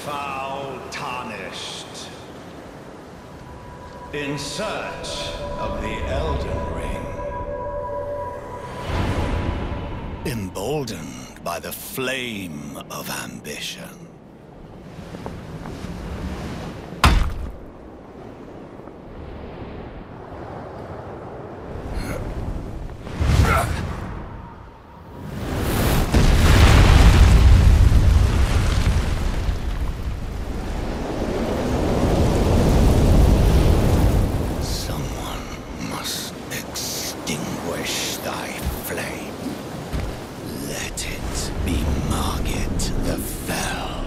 foul tarnished, in search of the Elden Ring. Emboldened by the flame of ambition. Extinguish thy flame. Let it be Margit the Fell.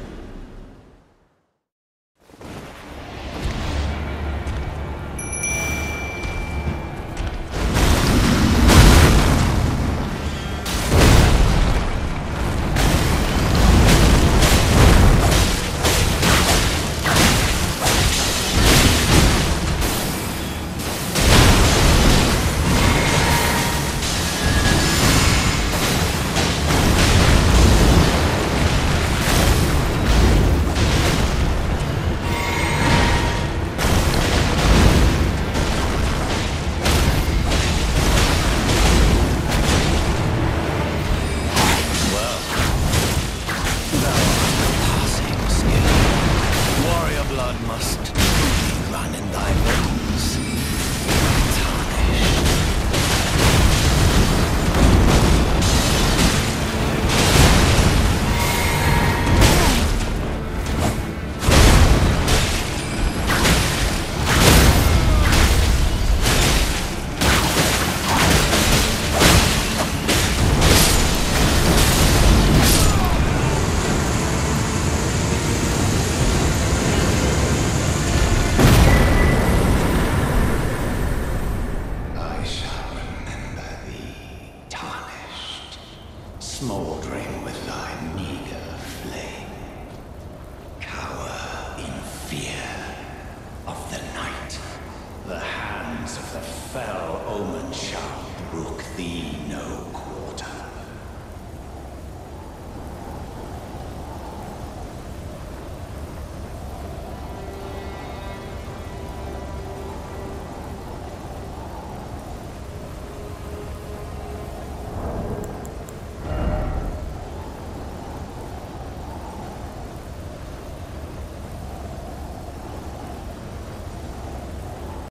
Blood must truly run in thy veins. Tarnished. Smoldering with thy meager flame, cower in fear of the night. The hands of the fell omen shall brook thee no